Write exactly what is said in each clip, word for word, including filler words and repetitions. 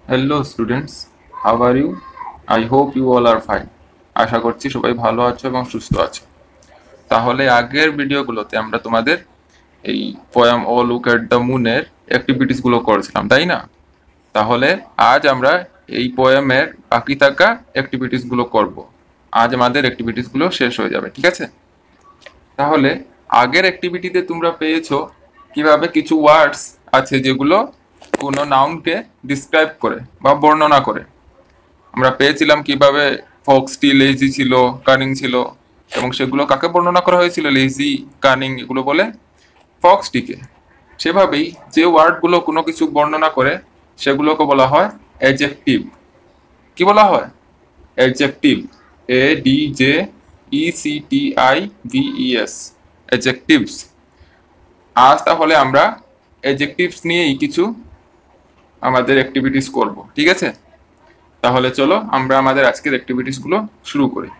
Hello students, how are you? I hope you all are fine. আশা করছি সবাই ভালো আছো এবং সুস্থ আছো। তাহলে আগের ভিডিওগুলোতে আমরা তোমাদের এই পোয়াম ও লুক এট দ্য মুনের অ্যাক্টিভিটিসগুলো করেছিলাম, তাই না? তাহলে আজ আমরা এই পোয়ামের বাকি থাকা অ্যাক্টিভিটিসগুলো করব। আজ আমাদের অ্যাক্টিভিটিসগুলো শেষ হয়ে যাবে, ঠিক আছে? তাহলে আগের অ্যাক্টিভিটিতে তোমরা পেয়েছো কিভাবে কিছু ওয়ার্ডস আছে যেগুলো কোনো নাউনকে ডিসক্রাইব করে বা বর্ণনা করে। আমরা পেয়েছিলাম কিভাবে ফক্সটি লেজি ছিল, কানিং ছিল, এবং সেগুলো কাকে বর্ণনা করা হয়েছিল লেজি, কানিং এগুলো বলে? ফক্সটিকে। সেভাবেই যে ওয়ার্ডগুলো কোনো কিছু বর্ণনা করে সেগুলোকে বলা হয় অ্যাডজেক্টিভ। কি বলা হয়? Adjective. A D J E C T I V E S, adjectives. আজ তাহলে আমরা অ্যাডজেক্টিভস নিয়েই কিছু আমাদের অ্যাক্টিভিটিস করব, ঠিক আছে? তাহলে চলো আমরা আমাদের আজকের অ্যাক্টিভিটিসগুলো শুরু করি।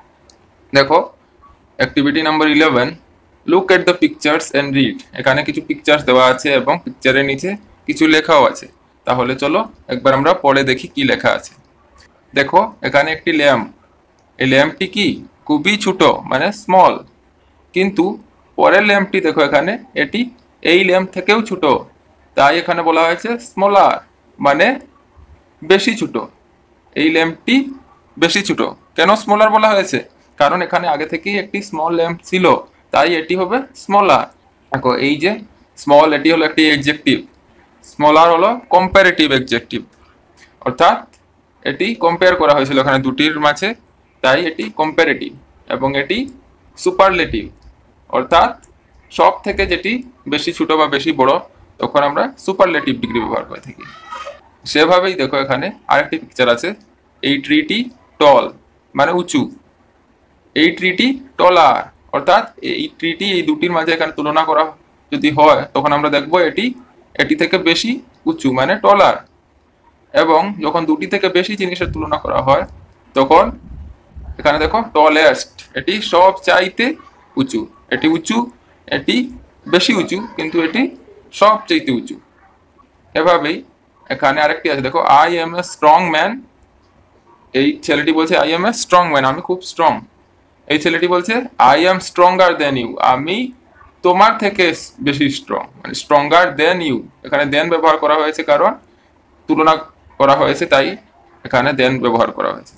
দেখো, activity number eleven, look at the pictures and read. এখানে কিছু পিকচার্স দেওয়া আছে এবং পিকচারের নিচে কিছু লেখাও আছে। তাহলে চলো একবার আমরা পড়ে দেখি কি লেখা আছে। দেখো, এখানে একটি ল্যাম্প। এই ল্যাম্পটি কি খুবই ছোট, মানে স্মল। কিন্তু পরের ল্যাম্পটি দেখো, এখানে এটি এই ল্যাম্প থেকেও ছোট, তাই এখানে বলা হয়েছে স্মলার, মানে বেশি ছোট। এই ল্যাম্পটি বেশি ছোট। কেন স্মলার বলা হয়েছে? কারণ এখানে আগে থেকেই একটি স্মল ল্যাম্প ছিল, তাই এটি হবে স্মলার। দেখো, এই যে স্মল, এটি হলো একটি এডজেক্টিভ। স্মলার হলো কম্পারেটিভ এডজেক্টিভ, অর্থাৎ এটি কম্পেয়ার করা হয়েছিল এখানে দুটির মাঝে, তাই এটি কম্পারেটিভ। এবং এটি সুপারলেটিভ, অর্থাৎ সব থেকে যেটি বেশি ছোট বা বেশি বড়, তখন আমরা সুপারলেটিভ ডিগ্রি ব্যবহার করে থাকি। সেভাবেই দেখো, এখানে আরেকটি পিকচার আছে। এই ট্রিটি টল, মানে উঁচু। এই ট্রিটি টলার, অর্থাৎ এই ট্রিটি এই দুটির মাঝে এখানে তুলনা করা যদি হয়, তখন আমরা দেখবো এটি এটি থেকে বেশি উঁচু, মানে টলার। এবং যখন দুটি থেকে বেশি জিনিসের তুলনা করা হয়, তখন এখানে দেখো টলেস্ট, এটি সব চাইতে উঁচু। এটি উঁচু, এটি বেশি উঁচু, কিন্তু এটি সব চাইতে উঁচু। এভাবেই এখানে আরেকটি আছে, দেখো, I am a strong man. এই ছেলেটি বলছে I am a strong man, আমি খুব স্ট্রং। এই ছেলেটি বলছে I am stronger than you, আমি তোমার থেকে বেশি স্ট্রং, মানে স্ট্রঙ্গার দেন ইউ। এখানে দেন ব্যবহার করা হয়েছে কারণ তুলনা করা হয়েছে, তাই এখানে দেন ব্যবহার করা হয়েছে।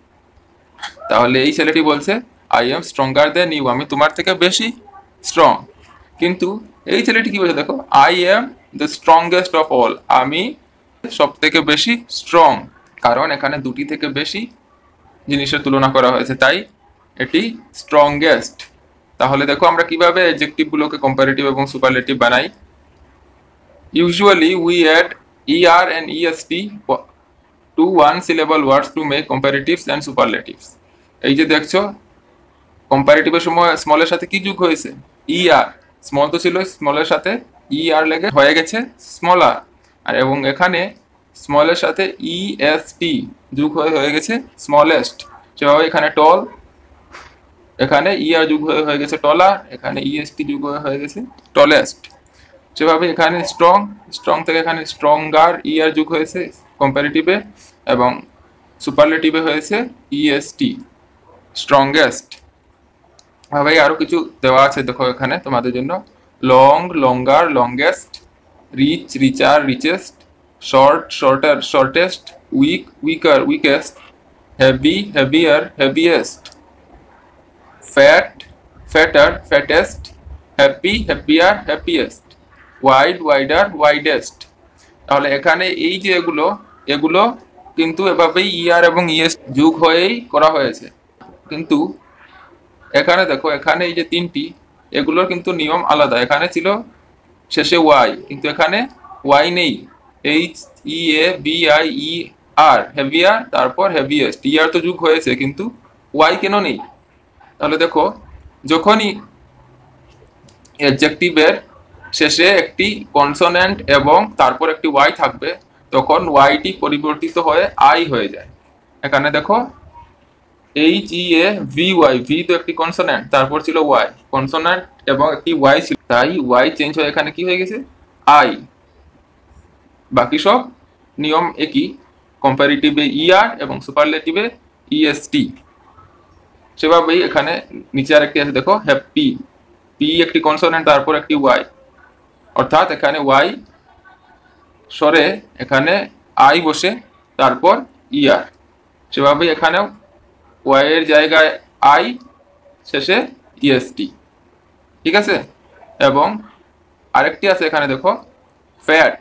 তাহলে এই ছেলেটি বলছে I am stronger than you, আমি তোমার থেকে বেশি স্ট্রং। কিন্তু এই ছেলেটি কি বলছে, দেখো, I am the strongest of all, আমি সব থেকে বেশি স্ট্রং। কারণ এখানে দুটি থেকে বেশি জিনিসের তুলনা করা হয়েছে, তাই এটি স্ট্রংগেস্ট। তাহলে দেখো আমরা কিভাবে অ্যাডজেক্টিভগুলোকে কম্পারেটিভ এবং সুপারলেটিভ বানাই। Usually we add E R and E S T to one syllable words to make comparatives and superlatives. এই যে দেখছো, কম্পারেটিভের সময় স্মলের সাথে কি যোগ হয়েছে? ইআর। স্মল তো ছিল, স্মলের সাথে ইআর লেগে হয়ে গেছে স্মলার। আর এবং এখানে স্মলের সাথে ইএসটি যোগ হয়ে হয়ে গেছে স্মলেস্ট। সেভাবে এখানে টল, এখানে ইআর যোগ হয়ে হয়ে গেছে টলার, এখানে ইএসটি যোগ হয়ে হয়ে গেছে টলেস্ট। সেভাবে এখানে স্ট্রং, স্ট্রং থেকে এখানে স্ট্রঙ্গার, ইআর যোগ হয়েছে কম্পারেটিভে, এবং সুপারলেটিভে হয়েছে ইএসটি, স্ট্রংগেস্ট। ভাবে আরো কিছু দেওয়া আছে, দেখো এখানে তোমাদের জন্য। Long, longer, longest. Rich, richer, richest. Short, shorter, shortest. Weak, weaker, weakest. Heavy, heavier, heaviest. Fat, fatter, fattest. Happy, happier, happiest. Wide, wider, widest. তাহলে এখানে এই যে এগুলো এগুলো কিন্তু এভাবেই ইআর এবং ইএস যোগ হয়েই করা হয়েছে। কিন্তু এখানে দেখো, এখানে এই যে তিনটি, এগুলোর কিন্তু নিয়ম আলাদা। এখানে ছিল শেষে ওয়াই, কিন্তু এখানে ওয়াই নেই। H e a v i e r, heavier, তারপর হেভিয়েস্ট। ইয়ার তো যোগ হয়েছে, কিন্তু ওয়াই কেন নেই? তাহলে দেখো, যখনই অ্যাডজেক্টিভের শেষে একটি কনসোনেন্ট এবং তারপর একটি ওয়াই থাকবে, তখন ওয়াইটি পরিবর্তিত হয়ে আই হয়ে যায়। এখানে দেখো, h e a v y, v তো একটি কনসোনেন্ট, তারপর ছিল ওয়াই, কনসোনেন্ট এবং একটি ওয়াই ছিল, তাই ওয়াই চেঞ্জ হয়ে এখানে কি হয়ে গেছে? আই। বাকি সব নিয়ম একই, কম্পারেটিভে ইআর এবং সুপারলেটিভে ইএসটি। সেভাবেই এখানে নিচে আরেকটি আছে দেখো, হ্যাপি, পি একটি কনসোনেন্ট তারপর একটি ওয়াই, অর্থাৎ এখানে ওয়াই সরে এখানে আই বসে তারপর ইআর। সেভাবেই এখানেও ওয়াই এর জায়গায় আই, শেষে ইএসটি। ঠিক আছে। এবং আরেকটি আছে এখানে দেখো, ফ্যাট,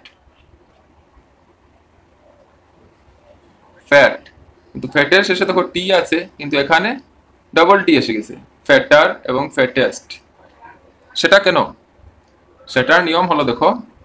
ফ্যাট, কিন্তু ফ্যাটের শেষে দেখো টি আছে, কিন্তু এখানে ডাবল টি এসে গেছে, ফ্যাটার এবং ফ্যাটেস্ট। সেটা কেন? সেটার নিয়ম হলো দেখো,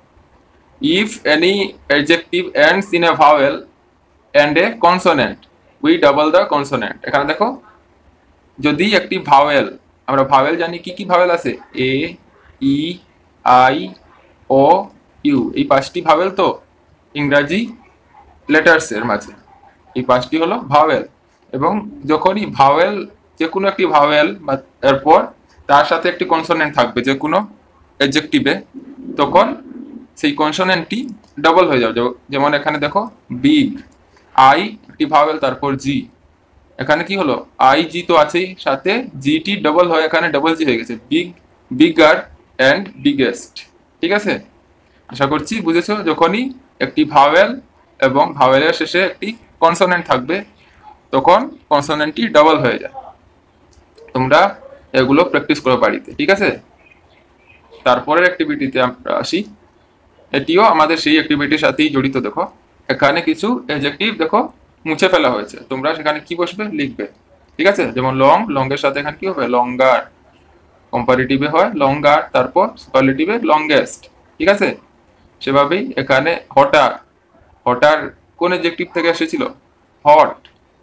if any adjective ends in a vowel and a consonant we double the consonant. এখানে দেখো, যদি একটি ভাওয়েল, আমরা ভাওয়েল জানি কি কি ভাওয়েল আছে, এ, ই, আই, ও, ইউ, এই পাঁচটি ভাওয়েল তো ইংরাজি লেটার্স এর মাঝে, এই পাঁচটি হলো ভাওয়েল। এবং যখনই ভাওয়েল, যে কোনো একটি ভাওয়েল বা এরপর তার সাথে একটি কনসোনেন্ট থাকবে যে কোনো অ্যাডজেক্টিভে, তখন সেই কনসোনেন্টটি ডাবল হয়ে যাবে। যেমন এখানে দেখো, বিগ, আই একটি ভাওয়েল তারপর জি, এখানে কি হলো, আই জি তো আছেই, সাথে জিটি ডাবল হয়ে এখানে ডাবল জি হয়ে গেছে, বিগ, বিগার অ্যান্ড বিগেস্ট। ঠিক আছে, আশা করছি বুঝেছো। যখনই একটি ভাওয়েল এবং ভাওয়েলের শেষে একটি কনসোনেন্ট থাকবে তখন কনসোনেন্টটি ডাবল হয়ে যায়। তোমরা এগুলো প্র্যাকটিস করো বাড়িতে। ঠিক আছে, তারপরের অ্যাক্টিভিটিতে আমরা আসি। এটিও আমাদের সেই অ্যাক্টিভিটির সাথেই জড়িত। দেখো, এখানে কিছু অ্যাডজেক্টিভ দেখো মুছে ফেলা হয়েছে, তোমরা সেখানে কি বসবে লিখবে। ঠিক আছে, যেমন লং, লং এর সাথে এখানে কি হবে, লঙ্গার, কম্পারেটিভে হয় লঙ্গার, তারপর সুপারলেটিভে লংগেস্ট। ঠিক আছে, সেভাবেই এখানে হটার, হটার কোন অ্যাডজেক্টিভ থেকে এসেছিল, হট,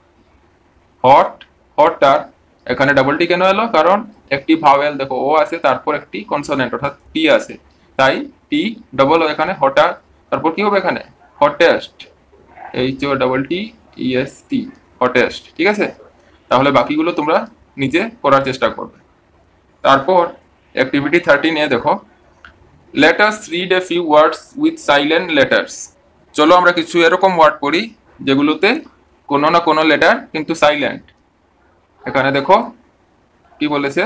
হট, হটার। এখানে ডাবল টি কেন এলো, কারণ একটি ভাওয়েল দেখো ও আছে, তারপর একটি কনসোনেন্ট অর্থাৎ টি আছে, তাই টি ডাবল এখানে হটার। তারপর কি হবে এখানে, hottest, h o double t e s t, hottest. ঠিক আছে, তাহলে বাকিগুলো তোমরা নিজে করার চেষ্টা করবে। তারপর অ্যাক্টিভিটি থার্টিন এ দেখো, let us read a few words with silent letters। চলো আমরা কিছু এরকম ওয়ার্ড পড়ি যেগুলোতে কোনো না কোনো লেটার কিন্তু সাইলেন্ট। এখানে দেখো কি বলেছে,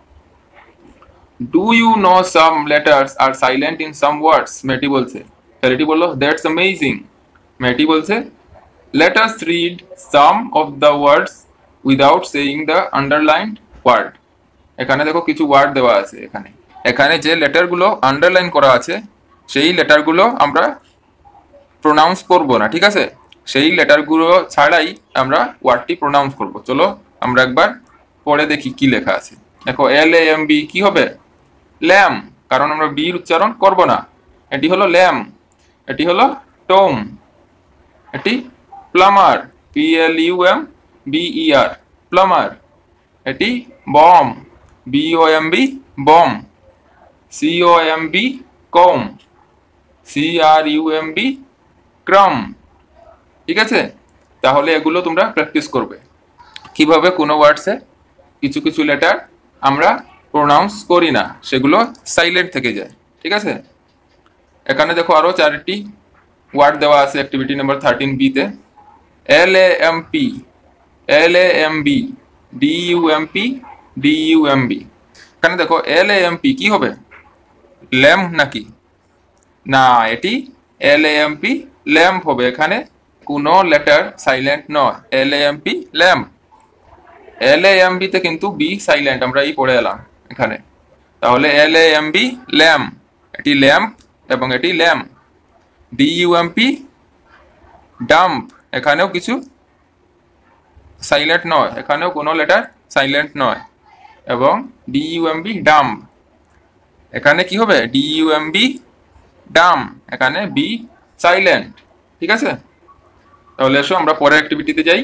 do you know some letters are silent in some words. মেয়েটি বলছে, ছেলেটি বললো দ্যাটস অ্যামেজিং। মেয়েটি বলছে, let us read some of the words without saying the underlined word। এখানে দেখো কিছু ওয়ার্ড দেওয়া আছে, এখানে এখানে যে লেটারগুলো আন্ডারলাইন করা আছে সেই লেটারগুলো আমরা প্রোনাউন্স করব না। ঠিক আছে, সেই লেটারগুলো ছাড়াই আমরা ওয়ার্ডটি প্রোনাউন্স করব। চলো আমরা একবার পড়ে দেখি কি লেখা আছে। দেখো, এল এ এম বি কি হবে, ল্যাম, কারণ আমরা বির উচ্চারণ করব না। এটি হলো ল্যাম। এটি হলো টোম, এটি plumber, p l u m b e r, plumber. এটি bomb, b o m b, bomb, c o m b, comb, c r u m b, crumb. ঠিক আছে, তাহলে এগুলো তোমরা প্র্যাকটিস করবে কিভাবে কোনো ওয়ার্ডসে কিছু কিছু লেটার আমরা প্রোনাউন্স করি না, সেগুলো সাইলেন্ট থেকে যায়। ঠিক আছে, এখানে দেখো আরো চারটি ওয়ার্ড দেওয়া আছে অ্যাক্টিভিটি নাম্বার থার্টিন বি তে, l a m p, l a m b, d u m p, d u m b. এখানে দেখো এল এ এম পি কি হবে, ল্যাম্প নাকি? না, এটি l a m p, lamp হবে। এখানে কোনো লেটার সাইলেন্ট নয়, l a m p, lamp. L a m b তে কিন্তু বি সাইলেন্ট, আমরা এই পড়ে এলাম এখানে। তাহলে l a m b, lamb, এটি ল্যাম্প এবং এটি lamb. D u m p, dump, এখানেও কিছু সাইলেন্ট নয়, এখানেও কোনো লেটার সাইলেন্ট নয়। এবং d u m b, dumb, এখানে কি হবে, D u m B, Dam, এখানে বি সাইলেন্ট। ঠিক আছে, তাহলে এসো আমরা পরের অ্যাক্টিভিটিতে যাই।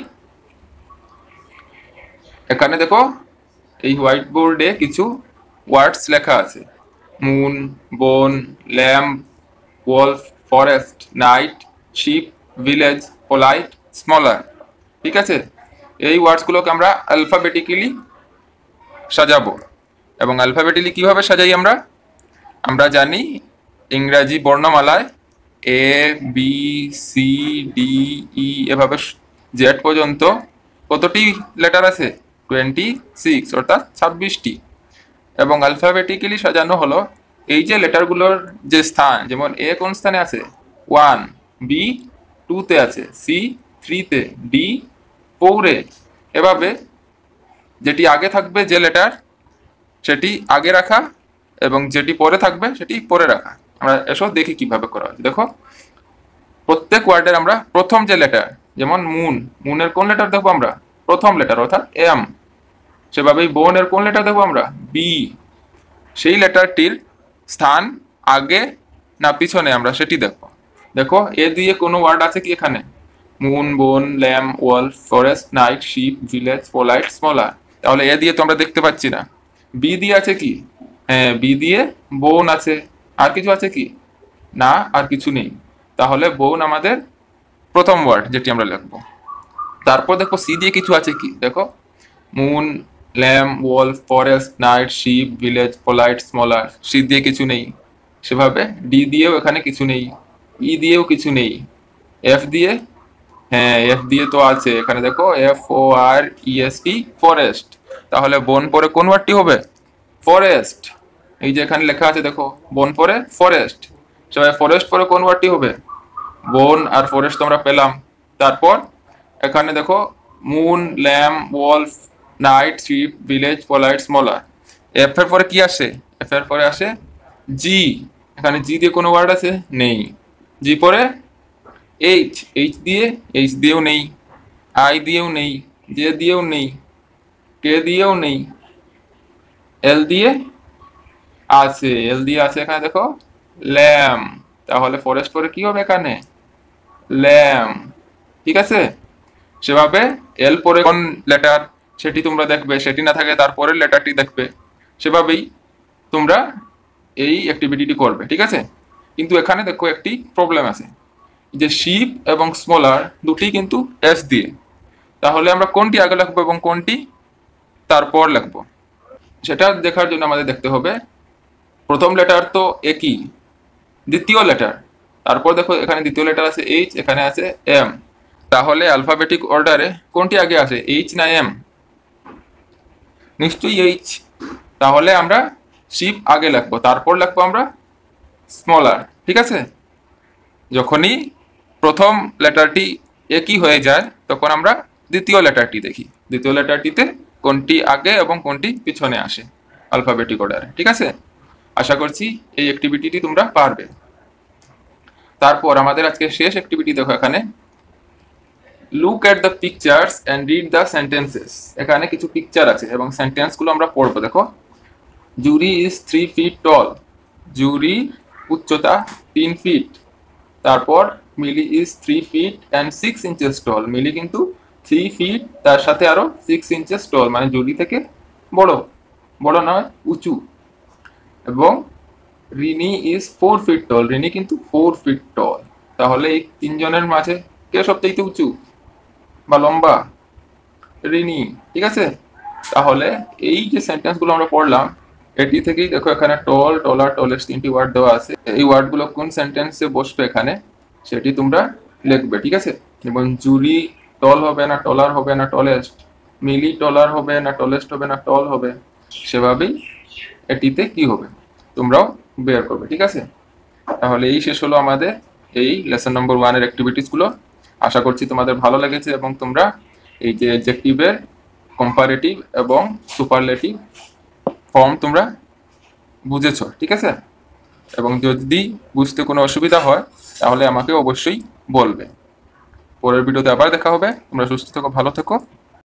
এখানে দেখো এই হোয়াইট বোর্ডে কিছু ওয়ার্ডস লেখা আছে, moon, bone, lamp, wolf, forest, night, ship, village, polite, smaller. ঠিক আছে, এই ওয়ার্ডসগুলোকে আমরা অ্যালফাবেটিক্যালি সাজাবো। এবং অ্যালফাবেটিক্যালি কিভাবে সাজাই আমরা আমরা জানি ইংরাজি বর্ণমালায় a b c d e এভাবে জেড পর্যন্ত কতটি লেটার আছে? টোয়েন্টি সিক্স, অর্থাৎ ছাব্বিশটি। এবং অ্যালফাবেটিক্যালি সাজানো হলো এই যে লেটারগুলোর যে স্থান, যেমন এ কোন স্থানে আছে? ওয়ান, বি টুতে আছে, সি থ্রিতে, ডি ফোরে। এভাবে যেটি আগে থাকবে যে লেটার সেটি আগে রাখা এবং যেটি পরে থাকবে সেটি পরে রাখা। আমরা এসব দেখি কিভাবে করা হয়। দেখো, প্রত্যেক ওয়ার্ডের আমরা প্রথম যে লেটার, যেমন মুন, মুনের কোন লেটার দেখবো আমরা? প্রথম লেটার, অর্থাৎ এম। সেভাবেই বোনের কোন লেটার দেখবো আমরা? বি। সেই লেটারটির স্থান আগে না পিছনে আমরা সেটি দেখবো। দেখো, এ দিয়ে কোনো ওয়ার্ড আছে কি এখানে? Moon, bone, lamb, wolf, forest, night, ship, village, polite, smaller. তাহলে এ দিয়ে তো আমরা দেখতে পাচ্ছি না। বি দিয়ে আছে কি? হ্যাঁ, বি দিয়ে বোন আছে। আর কিছু আছে কি? না, আর কিছু নেই। তাহলে বোন আমাদের প্রথম ওয়ার্ড যেটি আমরা লিখবো। তারপর দেখো সি দিয়ে কিছু আছে কি? দেখো, moon, lamb, wolf, forest, night, ship, village, polite, smaller. C দিয়ে কিছু নেই। সেভাবে ডি দিয়েও এখানে কিছু নেই, ই দিয়েও কিছু নেই। এফ দিয়ে, হ্যাঁ এফ দিয়ে তো আছে এখানে। দেখো, f o r e s t, forest. তাহলে বোন পরে কোন ওয়ার্ডটি হবে? ফরেস্ট। এই যে এখানে লেখা আছে, দেখো, বোন পরে ফরেস্ট। সবাই ফরেস্ট পরে কোন ওয়ার্ডটি হবে? বোন আর ফরেস্ট তো আমরা পেলাম। তারপর এখানে দেখো, moon, lamb, wolf, night, ship, village, polite, smaller. F এর পরে কি আসে? এফ এর পরে আসে জি। এখানে জি দিয়ে কোনো ওয়ার্ড আছে? নেই। জি পরে এইচ, এইচ দিয়ে, এইচ দিয়েও নেই। আই দিয়েও নেই, জে দিয়েও নেই, কে দিয়েও নেই। এল দিয়ে আছে, এল দিয়ে আছে এখানে দেখো, ল্যাম। তাহলে ফরেস্ট পরে কি হবে এখানে? ল্যাম। ঠিক আছে। সেভাবে এল পরে কোন লেটার সেটি তোমরা দেখবে, সেটি না থাকে তারপরের লেটারটি দেখবে। সেভাবেই তোমরা এই অ্যাক্টিভিটিটি করবে। ঠিক আছে। কিন্তু এখানে দেখো একটি প্রবলেম আছে, যে শিপ এবং স্মলার দুটি কিন্তু এস দিয়ে। তাহলে আমরা কোনটি আগে লিখবো এবং কোনটি তারপর লিখবো সেটা দেখার জন্য আমাদের দেখতে হবে প্রথম লেটার তো একই, দ্বিতীয় লেটার। তারপর দেখো এখানে দ্বিতীয় লেটার আছে এইচ, এখানে আছে এম। তাহলে অ্যালফাবেটিক অর্ডারে কোনটি আগে আসে, এইচ না এম? নিশ্চয়ই এইচ। তাহলে আমরা শিপ আগে লিখবো, তারপর লিখবো আমরা স্মলার। ঠিক আছে। যখনই প্রথম লেটারটি একই হয়ে যায় তখন আমরা দ্বিতীয় লেটারটি দেখি, দ্বিতীয় লেটারটিতে কোনটি আগে এবং কোনটি পিছনে আসে অ্যালফাবেটিক অর্ডারে। ঠিক আছে। আশা করছি এই অ্যাক্টিভিটিটি তোমরা পারবে। তারপর আমাদের আজকে শেষ অ্যাক্টিভিটি দেখো, এখানে look at the pictures and read the sentences. এখানে কিছু পিকচার আছে এবং সেন্টেন্সগুলো আমরা পড়বো। দেখো, Juri is three feet tall. Juri উচ্চতা তিন ফিট। তারপর Mili is three feet and six inches tall. Mili কিন্তু থ্রি ফিট তার সাথে আরো সিক্স ইঞ্চেস টল, মানে জুলি থেকে বড়, বড় নয়, উঁচু। এবং Rini is four feet tall. Rini কিন্তু ফোর ফিট টল। তাহলে এই তিনজনের মাঝে কে সবচেয়ে উঁচু বা লম্বা? রিনি। ঠিক আছে। তাহলে এই যে সেন্টেন্সগুলো আমরা পড়লাম এটি থেকেই দেখো এখানে টল, টলার, টলেস্ট তিনটি ওয়ার্ড দেওয়া আছে। এই ওয়ার্ডগুলো কোন সেন্টেন্সে বসবে এখানে সেটি তোমরা লিখবে। ঠিক আছে। যেমন জুরি টল হবে না টলার হবে না টলেস্ট, মিলি টলার হবে না টলেস্ট হবে না টল হবে। সেভাবেই এটিতে কি হবে তোমরাও বের করবে। ঠিক আছে। তাহলে এই শেষ হলো আমাদের এই লেসন নম্বর ওয়ানের অ্যাক্টিভিটিসগুলো। আশা করছি তোমাদের ভালো লেগেছে এবং তোমরা এই যে অ্যাডজেক্টিভের কম্পারেটিভ এবং সুপারলেটিভ ফর্ম তোমরা বুঝেছো। ঠিক আছে। এবং যদি বুঝতে কোনো অসুবিধা হয় তাহলে আমাকে অবশ্যই বলবে। পরের ভিডিওতে আবার দেখা হবে। তোমরা সুস্থ থেকো, ভালো থেকো।